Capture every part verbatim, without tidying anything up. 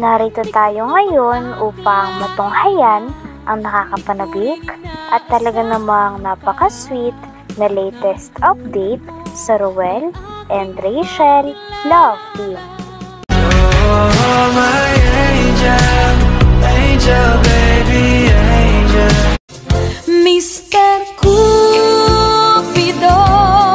Narito tayo ngayon upang matunghayan ang nakakapanabik at talaga namang napaka-sweet na latest update sa Roel and Rachel Love Team. Oh, my angel, angel, baby, angel. Mister Cupido,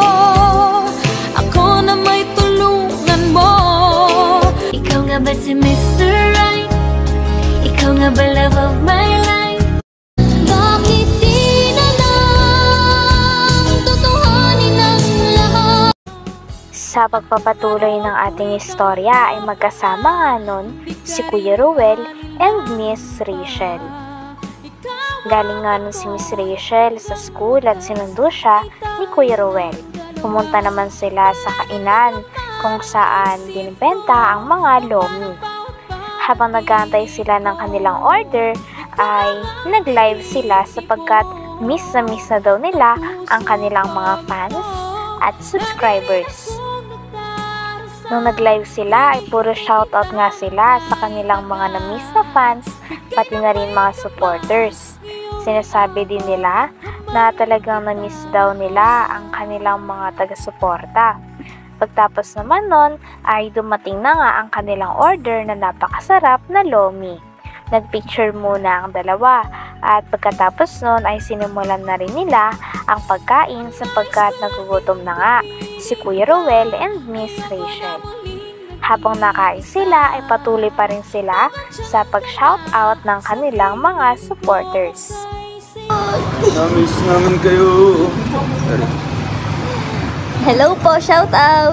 ako na may tulungan mo. Ikaw nga ba si Mister Right? Ikaw nga ba love of my life? Bakit di na lang tutuhanin ang lahat? Sa pagpapatuloy ng ating istorya ay magkasama nga nun si Kuya Roel and Miss Rachel. Galing nga nun si Miss Rachel sa school at sinundo siya ni Kuya Roel. Pumunta naman sila sa kainan kung saan binibenta ang mga lomi. Habang nag-aantay sila ng kanilang order ay nag-live sila sapagkat miss na miss na daw nila ang kanilang mga fans at subscribers. Nung nag-live sila ay puro shoutout nga sila sa kanilang mga na-miss na fans pati na rin mga supporters. Sinasabi din nila na talagang na-miss daw nila ang kanilang mga taga-suporta. Pagtapos naman nun ay dumating na nga ang kanilang order na napakasarap na lomi. Nagpicture muna ang dalawa at pagkatapos nun ay sinimulan na rin nila ang pagkain sapagkat nagugutom na nga si Kuya Roel and Miss Rachel. Habang nakain sila ay patuloy pa rin sila sa pag-shoutout ng kanilang mga supporters. Namiss namin kayo. Hello po, shout out.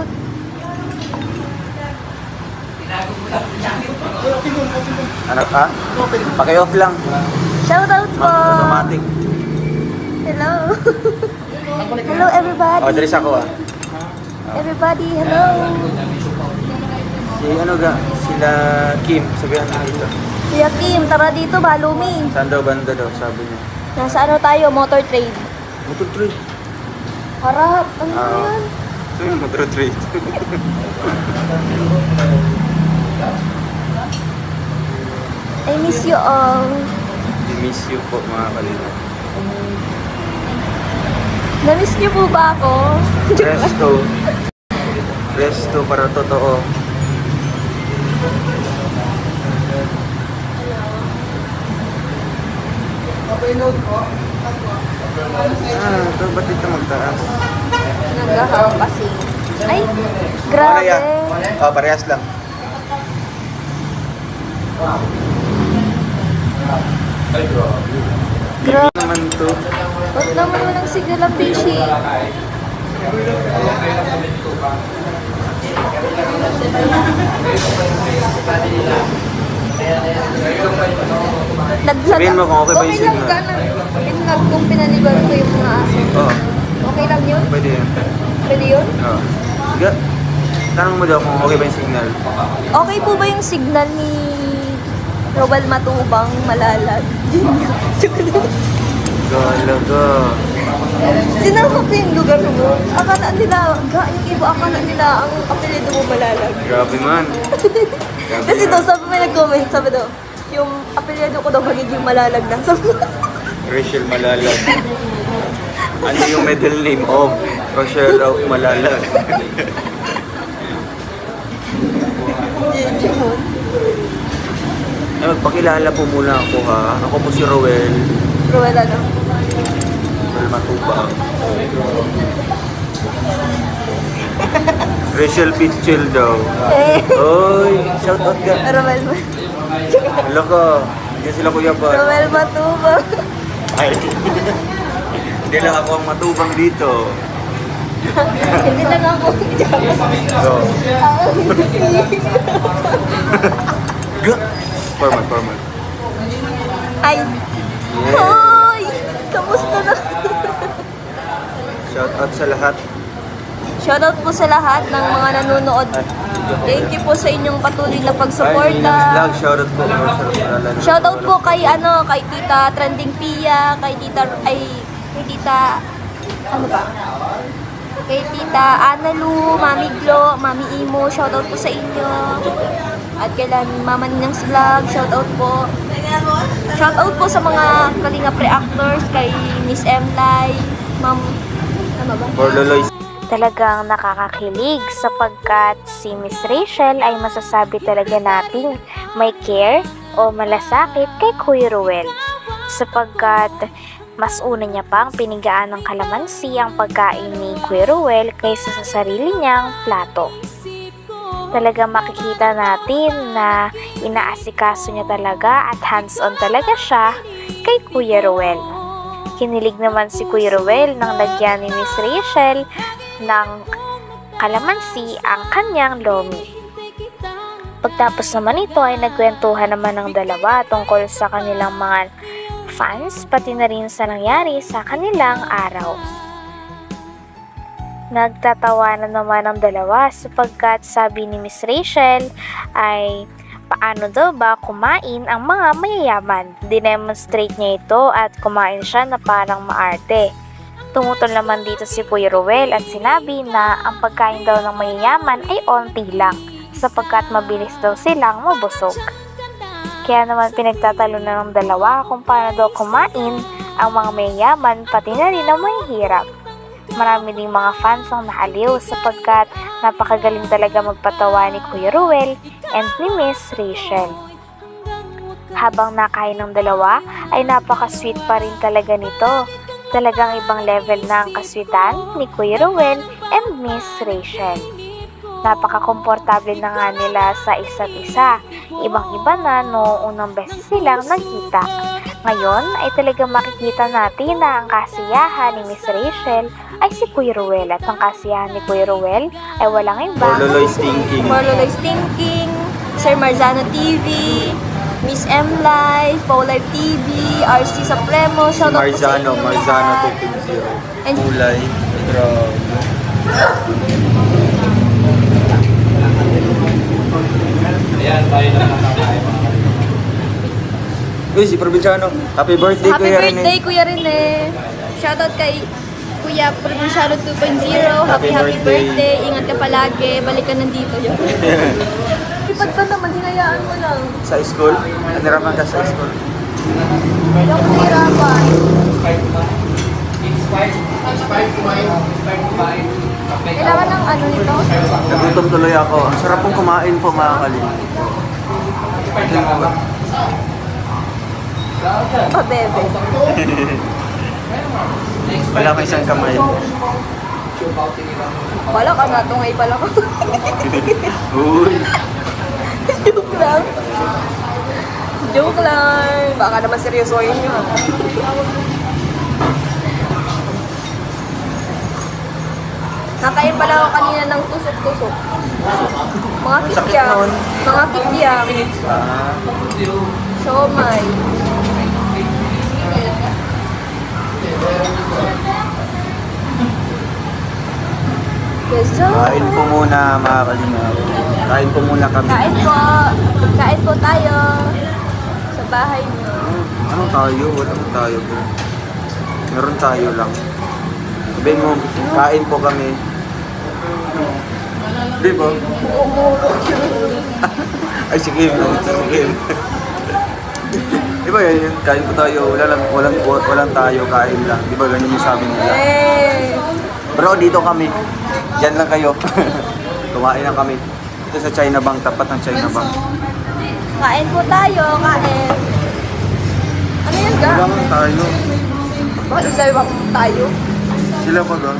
Ano ka? Paki-off lang. Shout out po. Automatic. Hello. Hello everybody. Oh, dali sa ako ah. Everybody, hello. Si ano ga? Sila Kim, sabihan na dito. Kuya Kim, tara dito, balumi. Saan daw banda daw, sabi niya. Nasa ano tayo, motor trade. Motor trade. Harap, ano Ah, uh, yan? Ito yung motor trade. I miss you all. I miss you po mga kalina. Na-miss niyo po ba ako? Resto. Resto para totoo. Ah, ito ba't dito magtaas? Nagahang kasi. Ay, grabe. Parehas. Oh, parehas lang. Grabe. Naman to. Ba't naman walang signal ang fishy? Sabihin mo kung okay ba yung signal. Okay lang ka na. Pinag kung pinaniban ko yung mga aso. Oo. Okay lang yun? Pwede yun. Pwede yun? Oo. Sige. Tanong mo daw kung okay ba yung signal. Okay po ba yung signal ni Roel Matubang Malalag? Galaga. Sinama ko yung lugar mo. Akala nila, ga, yung iba akala nila ang apelido mo Malalag. Grabe man. Grabe Kasi man. daw, sabi may nag-comment, sabi daw, yung apelido ko daw magiging Malalag na. Sabi Rachel Malalag. Ano yung middle name of Rachel of Malalag? Ay, magpakilala po muna ako ha. Ako po si Roel. Roel ano? Roel Matubang. Rachel Pitchell daw. Eh, Oy, shout out ka. Roel Hello ko. Hindi sila kuya pa. Roel Matubang. Ay. Hindi lang ako ang matubang dito. Hindi lang ako. So. Ga. Formal, formal. Ay! Yeah. Hoy! Kamusta na? Shout out sa lahat. Shoutout po sa lahat ng mga nanonood. Thank you po sa inyong patuloy na Ay, pagsuporta. Ninang's Vlog, shout out po. Shoutout po kay ano, kay Tita Trending Pia, kay Tita ay kay Tita ano ba? Kay Tita Analu, Mami Glo, Mami Imo, shoutout po sa inyo. At kailan Mama Ninang's Vlog, shoutout po. Shoutout po sa mga Kalingap reactors, kay Miss Emlay, Ma'am, ano ba? For Loloy. Talagang nakakakilig sapagkat si Miss Rachel ay masasabi talaga nating may care o malasakit kay Kuya Ruel. Sapagkat mas una niya pang pinigaan ng kalamansi ang pagkain ni Kuya Ruel kaysa sa sarili niyang plato. Talaga makikita natin na inaasikaso niya talaga at hands-on talaga siya kay Kuya Ruel. Kinilig naman si Kuya Ruel nang lagyan ni Miss Rachel ng kalamansi ang kanyang lomi. Pagtapos naman ito ay nagkwentuhan naman ng dalawa tungkol sa kanilang mga fans pati na rin sa nangyari sa kanilang araw. Nagtatawanan naman ang dalawa sapagkat sabi ni Miss Rachel ay paano daw ba kumain ang mga mayayaman. Dinemonstrate niya ito at kumain siya na parang maarte. Tumutol naman dito si Kuya Ruel at sinabi na ang pagkain daw ng mayayaman ay onti lang sapagkat mabilis daw silang mabusog. Kaya naman pinagtatalunan ng dalawa kung paano daw kumain ang mga mayayaman pati na rin ang mahihirap. Marami ding mga fans ang naaliw sapagkat napakagaling talaga magpatawa ni Kuya Ruel and ni Miss Rachel. Habang nakain ng dalawa ay napaka-sweet pa rin talaga nito. Talagang ibang level na ang kaswitan ni Kuya Ruel and Miss Rachel. Napaka-komportable na nga nila sa isa't isa. Ibang-iba na noong unang beses silang nagkita. Ngayon ay talagang makikita natin na ang kasiyahan ni Miss Rachel ay si Kuya Ruel at ang kasiyahan ni Kuya Ruel ay walang iba. For Loloy's Thinking. For Loloy's Thinking, Sir Marzano T V, Miss Emlay, Paulive T V, R C Supremo, Si shoutout po sa Marzano, inyo Marzano lahat. two point oh. And- Kulay. Grabe. Uy, si Provinciano. Happy birthday, Happy Kuya birthday, Rene. Kuya Rene. Shoutout kay Kuya Provinciano two point oh. Happy, Happy happy birthday. birthday. Ingat ka palagi. Balik ka nandito. Yun. Ipad ka naman. Hinayaan mo lang. Sa school? Naniraman ka sa school? Hindi ako nahirapan. Kailangan ng ano nito? Nagutom tuloy ako. Ang sarap pong kumain po, mga kalimut. Pabebe. Wala ka isang kamay. Wala ka nga. Tungay pala ko. Uy. Joke lang. Joke lang. Baka naman seryosohin nyo. Nakain pala ako kanina ng tusok-tusok. Mga Sakit kikyam. nun. Mga kikyam. Ah, Siomay. Queso. kain po muna, mga kalimut. Kain po muna kami. Kain po. Kain po tayo. Sa bahay nyo. Ano tayo? Wala mo tayo po. Meron tayo lang. Sabihin mo, kain po kami. Di ba? Umuro. Ay, sige. Sige. Di ba yan? Kain po tayo. Wala lang. Walang, walang tayo. Kain lang. Di ba ganun yung sabi nila? Eh. Bro, dito kami. Diyan lang kayo. Kumain lang kami. Ito sa China Bank. Tapat ng China Bank. Kain po tayo. Kain. Ano yan, ga? Wala lang tayo. Bakit sabi ba tayo? Sila pa ba?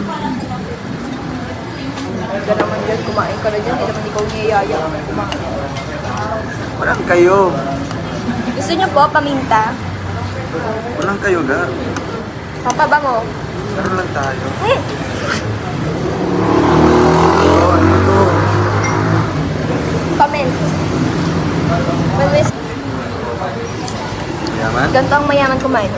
Hindi naman yan. Kumain ka na dyan. Hindi naman ikaw niyayaya. Kumain. Walang kayo. Gusto niyo po paminta? Walang kayo, gar. Papabango. Meron lang tayo. Eh! Oh, ano to? Pamint. Mamis. Yaman? Ganito ang mayaman kumain.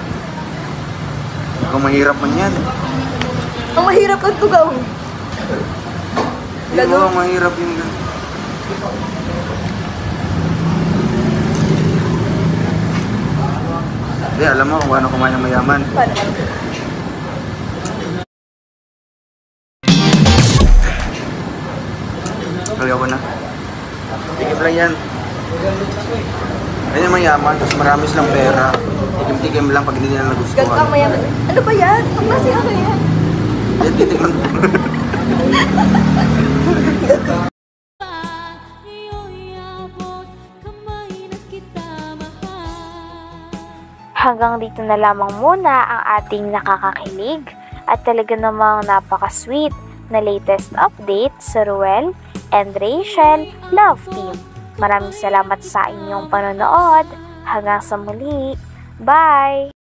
Kung mahirap man yan. Ang mahirap ang tugaw. Hindi mo ang mahirap yung gan. Hindi, alam mo kung paano kumain ng mayaman. Paano? Kaya ko na. Tingin lang yan. mayaman, tapos marami silang pera. Tikim-tikim lang pag hindi nila Gag nagustuhan. ang mayaman. Ano ba yan? Ang klase ano yan? Yan, titikman mo. Hanggang dito na lamang muna ang ating nakakakilig at talaga namang napaka-sweet na latest update sa Ruel and Rachel Love Team. Maraming salamat sa inyong panonood. Hanggang sa muli. Bye!